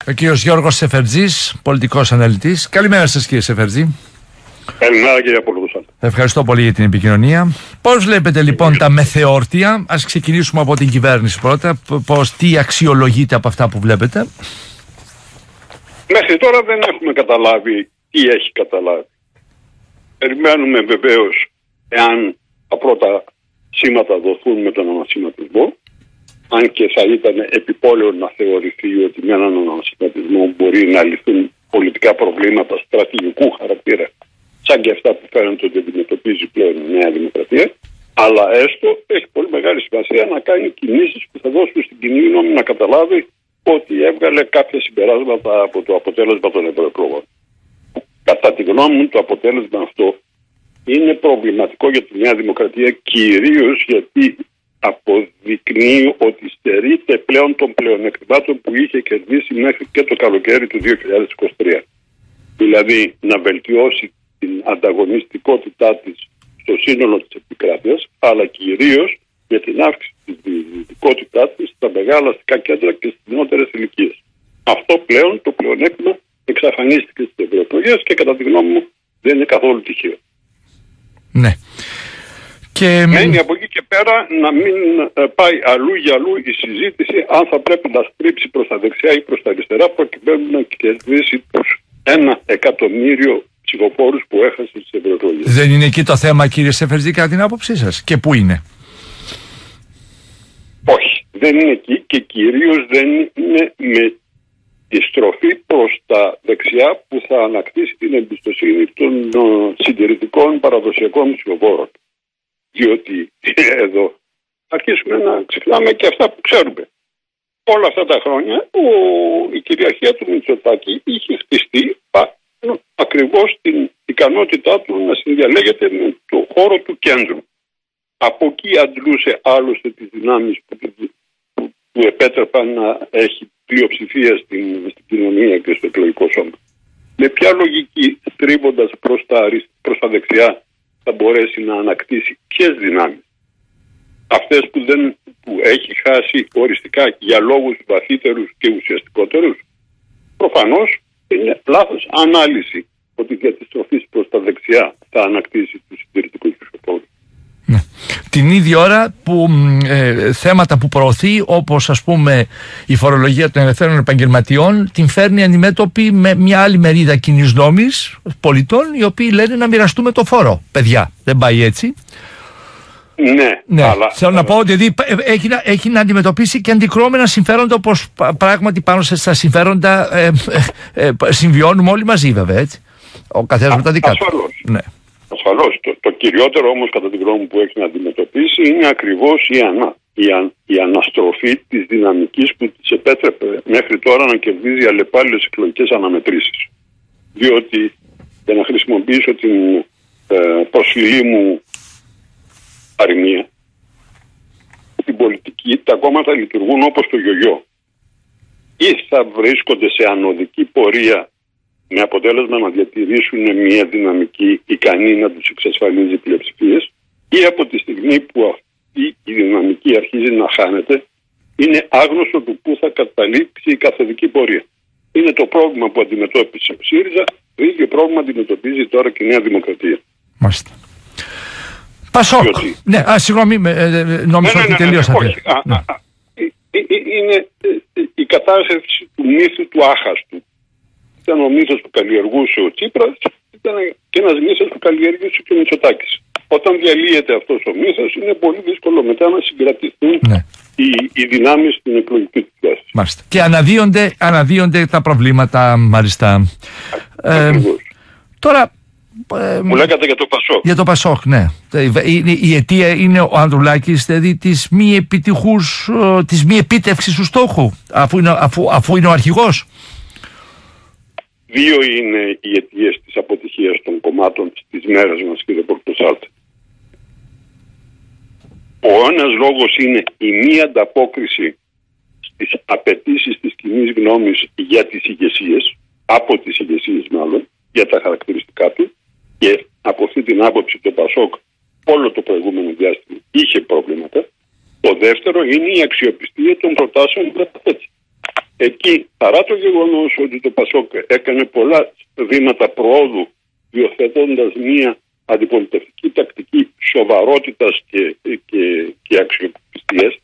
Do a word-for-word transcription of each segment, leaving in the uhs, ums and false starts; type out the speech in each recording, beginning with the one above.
Ο κύριος Γιώργος Σεφερτζής, πολιτικός αναλυτής. Καλημέρα σας κύριε Σεφερτζή. Καλημέρα κύριε Απολούδουσα. Ευχαριστώ πολύ για την επικοινωνία. Πώς βλέπετε λοιπόν τα μεθεόρτια? Ας ξεκινήσουμε από την κυβέρνηση πρώτα. Πώς, τι αξιολογείτε από αυτά που βλέπετε? Μέχρι τώρα δεν έχουμε καταλάβει τι έχει καταλάβει. Περιμένουμε βεβαίως εάν τα πρώτα σήματα δοθούν με τον ανασχηματισμό, αν και θα ήταν επιπόλαιο να θεωρηθεί ότι με έναν ανασχηματισμό μπορεί να λυθούν πολιτικά προβλήματα στρατηγικού χαρακτήρα, σαν και αυτά που φαίνεται ότι αντιμετωπίζει πλέον η Νέα Δημοκρατία, αλλά έστω έχει πολύ μεγάλη σημασία να κάνει κινήσεις που θα δώσουν στην κοινή γνώμη να καταλάβει ότι έβγαλε κάποια συμπεράσματα από το αποτέλεσμα των ευρωεκλογών. Κατά τη γνώμη μου, το αποτέλεσμα αυτό είναι προβληματικό για τη Νέα Δημοκρατία, κυρίως γιατί αποδεικνύει ότι στερείται πλέον των πλεονεκτημάτων που είχε κερδίσει μέχρι και το καλοκαίρι του δύο χιλιάδες είκοσι τρία. Δηλαδή να βελτιώσει την ανταγωνιστικότητά της στο σύνολο της επικράτειας, αλλά κυρίως για την αύξηση της διοικητικότητά της στα μεγάλα αστικά κέντρα και στις νεότερες ηλικίες. Αυτό πλέον το πλεονέκτημα εξαφανίστηκε στις ευρωεκλογές και κατά τη γνώμη μου δεν είναι καθόλου τυχαίο. Ναι. Και... Μένει από εκεί και πέρα να μην πάει αλλού για αλλού η συζήτηση αν θα πρέπει να στρίψει προς τα δεξιά ή προς τα αριστερά προκειμένου να κερδίσει τους ένα εκατομμύριο ψηφοφόρους που έχασε στις ευρωεκλογές. Δεν είναι εκεί το θέμα κύριε Σεφερτζή κατά την άποψή σας? Και πού είναι? Όχι, δεν είναι εκεί και κυρίως δεν είναι με τη στροφή προς τα δεξιά που θα ανακτήσει την εμπιστοσύνη των συντηρητικών παραδοσιακών ψηφοφόρων. Διότι εδώ αρχίσουμε να ξεχνάμε και αυτά που ξέρουμε. Όλα αυτά τα χρόνια ο, η κυριαρχία του Μητσοτάκη είχε χτιστεί ακριβώς την ικανότητά του να συνδιαλέγεται με το χώρο του κέντρου. Από εκεί αντλούσε άλλωστε τις δυνάμεις που, που, που, που επέτρεπαν να έχει πλειοψηφία στην, στην κοινωνία και στο εκλογικό σώμα. Με ποια λογική στρίβοντας προς τα, προς τα δεξιά θα μπορέσει να ανακτήσει ποιες δυνάμεις? Αυτές που, δεν, που έχει χάσει οριστικά για λόγους βαθύτερους και ουσιαστικότερους? Προφανώς είναι λάθος ανάλυση ότι για τη στροφή προς τα δεξιά θα ανακτήσει τους συντηρητικούς ψηφοφόρους. Ναι. Την ίδια ώρα που ε, θέματα που προωθεί, όπως ας πούμε η φορολογία των ελευθέρων επαγγελματιών, την φέρνει αντιμέτωπη με μια άλλη μερίδα κοινής νόμης πολιτών, οι οποίοι λένε να μοιραστούμε το φόρο. Παιδιά, δεν πάει έτσι. Ναι, ναι. Αλλά... Θέλω να πω ότι έχει, έχει να αντιμετωπίσει και αντικρώμενα συμφέροντα, όπως πράγματι πάνω στα συμφέροντα ε, ε, ε, συμβιώνουμε όλοι μαζί βέβαια, έτσι. Ο καθένας με τα δικά του. Ασφαλώς. Ναι. Ασφαλώς. Το, το κυριότερο όμως κατά την γνώμη μου που έχει να αντιμετωπίσει είναι ακριβώς η, ανα, η, α, η αναστροφή της δυναμικής που της επέτρεπε μέχρι τώρα να κερδίζει αλλεπάλληλες εκλογικές αναμετρήσεις. Διότι, για να χρησιμοποιήσω την ε, προσφυλή μου παροιμία, στην πολιτική τα κόμματα λειτουργούν όπως το γιογιό. Ή θα βρίσκονται σε ανωδική πορεία με αποτέλεσμα να διατηρήσουν μια δυναμική ικανή να τους εξασφαλίζει πλειοψηφίες, ή από τη στιγμή που αυτή η δυναμική αρχίζει να χάνεται, είναι άγνωστο του πού θα καταλήξει η καθοδική πορεία. Είναι το πρόβλημα που αντιμετώπισε ο ΣΥΡΙΖΑ, το ίδιο πρόβλημα αντιμετωπίζει τώρα και η Νέα Δημοκρατία. Μάλιστα. Πασόκ. Διότι... Ναι, α, συγγνώμη, νόμιζα ότι τελείωσατε. Όχι, α, α, α, είναι η κατάσταση του μύθου του άχαστου. Ήταν ο μύθος που καλλιεργούσε ο Τσίπρας, ήταν και ένας μύθος που καλλιεργούσε και ο Μητσοτάκης. Όταν διαλύεται αυτός ο μύθος, είναι πολύ δύσκολο μετά να συγκρατηθούν ναι. οι, οι δυνάμεις στην εκλογική του θέση. Μάλιστα. Και αναδύονται, αναδύονται τα προβλήματα, μάλιστα. Ε, τώρα. Ε, Μου λέγατε για το Πασόκ. Για το Πασόκ, ναι. Η, η αιτία είναι ο Ανδρουλάκης, δηλαδή της μη επιτυχούς, της μη επίτευξης του στόχου, αφού είναι, αφού, αφού είναι ο αρχηγός. Δύο είναι οι αιτίες της αποτυχίας των κομμάτων στις μέρες μας, κύριε Πορτοσάλτη. Ο ένας λόγος είναι η μη ανταπόκριση στις απαιτήσεις της κοινής γνώμης για τις ηγεσίες, από τις ηγεσίες μάλλον, για τα χαρακτηριστικά του, και από αυτή την άποψη το Πασόκ όλο το προηγούμενο διάστημα είχε προβλήματα. Το δεύτερο είναι η αξιοπιστία των προτάσεων που καταθέτει. Εκεί, παρά το γεγονός ότι το ΠΑΣΟΚ έκανε πολλά βήματα προόδου, υιοθετώντας μία αντιπολιτευτική τακτική σοβαρότητας και, και, και αξιοπιστίας,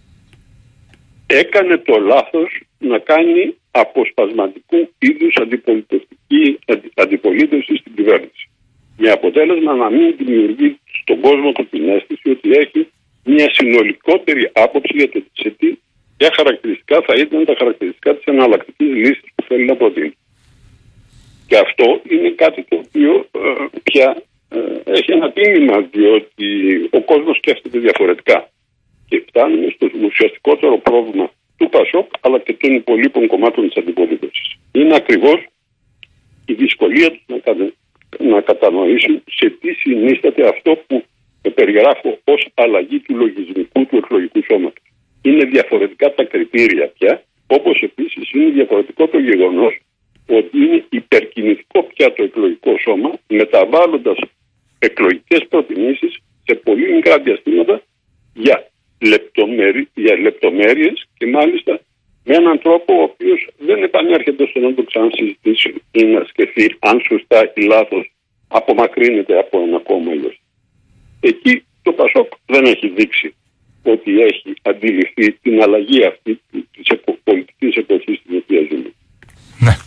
έκανε το λάθος να κάνει αποσπασματικού είδους αντιπολιτευτική αντι, αντιπολίτευση στην κυβέρνηση. Με αποτέλεσμα να μην δημιουργεί στον κόσμο του την αίσθηση ότι έχει μια συνολικότερη άποψη για το σε τι ποια χαρακτηριστικά θα ήταν τα χαρακτηριστικά της εναλλακτικής λύσης που θέλει να προτείνει. Και αυτό είναι κάτι το οποίο ε, πια ε, έχει ένα τίμημα, διότι ο κόσμος σκέφτεται διαφορετικά. Και φτάνουμε στο ουσιαστικότερο πρόβλημα του ΠΑΣΟΚ αλλά και των υπολείπων κομμάτων της αντιπολίτευσης. Είναι ακριβώς η δυσκολία τους να, κα, να κατανοήσουν σε τι συνίσταται αυτό που περιγράφω ως αλλαγή του λογισμικού του εκλογικού σώματος. Είναι διαφορετικά τα κριτήρια πια, όπως επίσης είναι διαφορετικό το γεγονός ότι είναι υπερκινητικό πια το εκλογικό σώμα, μεταβάλλοντας εκλογικές προτιμήσεις σε πολύ μικρά διαστήματα για, λεπτομέρει, για λεπτομέρειες και μάλιστα με έναν τρόπο ο οποίος δεν επανέρχεται στο να το ξανασυζητήσει ή να σκεφτεί αν σωστά ή λάθος απομακρύνεται από ένα κόμμα ή όχι. Εκεί το ΠΑΣΟΚ δεν έχει δείξει ότι έχει αντιληφθεί την αλλαγή αυτή της πολιτικής εποχής στην οποία ζούμε. Ναι.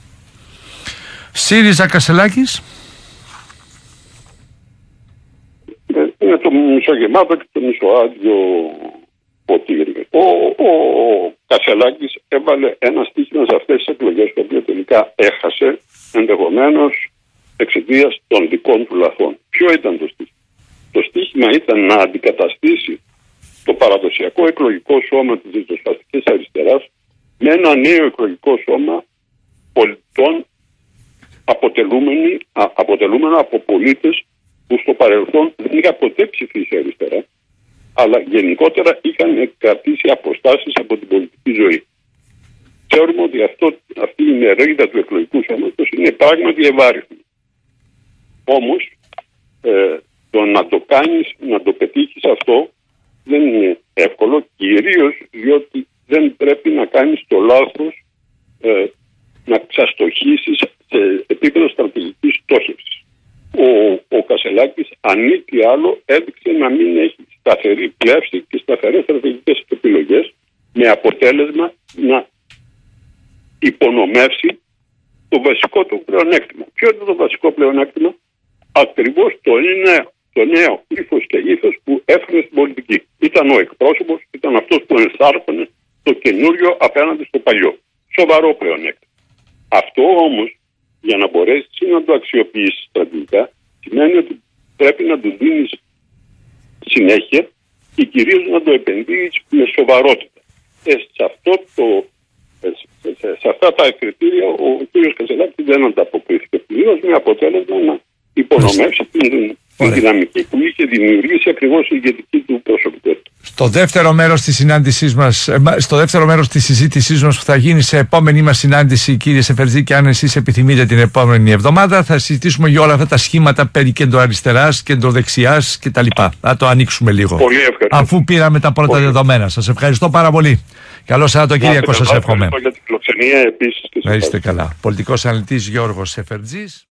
ΣΥΡΙΖΑ Κασσελάκης. Είναι το μισογεμάτο και το μισοάδιο ποτήρι. Ο, ο, ο Κασσελάκης έβαλε ένα στοίχημα σε αυτές τις εκλογές, το οποίο τελικά έχασε ενδεχομένως εξαιτίας των δικών του λαθών. Ποιο ήταν το στοίχημα? Το στοίχημα ήταν να αντικαταστήσει το παραδοσιακό εκλογικό σώμα της ριζοσπαστικής αριστεράς με ένα νέο εκλογικό σώμα πολιτών αποτελούμενο από πολίτες που στο παρελθόν δεν είχαν ποτέ ψηφίσει αριστερά, αλλά γενικότερα είχαν κρατήσει αποστάσεις από την πολιτική ζωή. Ξέρουμε ότι αυτό, αυτή η μερίδα του εκλογικού σώματος είναι πράγματι ευάριθμη. Όμως, ε, το να το κάνεις, να το πετύχεις αυτό δεν είναι εύκολο, κυρίως διότι δεν πρέπει να κάνεις το λάθος ε, να ξαστοχίσεις σε επίπεδο στρατηγικής στόχευσης. Ο, ο Κασσελάκης, αν μη τι άλλο, έδειξε να μην έχει σταθερή πλεύση και σταθερές στρατηγικές επιλογές, με αποτέλεσμα να υπονομεύσει το βασικό του πλεονέκτημα. Ποιο είναι το βασικό πλεονέκτημα? Ακριβώς το νέο, το νέο ύφος και ήθος που έφερε στην πολιτική. Ήταν ο εκπρόσωπος, ήταν αυτός που ενθάρρυνε το καινούριο απέναντι στο παλιό. Σοβαρό πλεονέκτημα. Αυτό όμως, για να μπορέσεις να το αξιοποιήσεις στρατηγικά, σημαίνει ότι πρέπει να του δίνεις συνέχεια και κυρίως να το επενδύεις με σοβαρότητα. Ε, σε, αυτό το, σε, σε, σε αυτά τα κριτήρια ο κ. Κασσελάκης δεν ανταποκρίθηκε πλήρως, με αποτέλεσμα να υπονομεύσει την, την δυναμική που είχε δημιουργήσει ακριβώς η ηγετική του προσωπικότητα. Στο δεύτερο μέρος της συνάντησής μας, στο δεύτερο μέρος της συζήτησής μας που θα γίνει σε επόμενη μας συνάντηση, κύριε Σεφερτζή, και αν εσείς επιθυμείτε την επόμενη εβδομάδα, θα συζητήσουμε για όλα αυτά τα σχήματα περί κεντροαριστεράς, κεντροδεξιάς κτλ. Θα το ανοίξουμε λίγο. Πολύ ευχαριστώ. Αφού πήραμε τα πρώτα πολύ δεδομένα. Σας ευχαριστώ πάρα πολύ. Καλό Σαββατοκύριακο σας εύχομαι. Για την φιλοξενία επίσης. Να είστε καλά. Πολιτικός αναλυτής Γιώργος Σεφερτζής.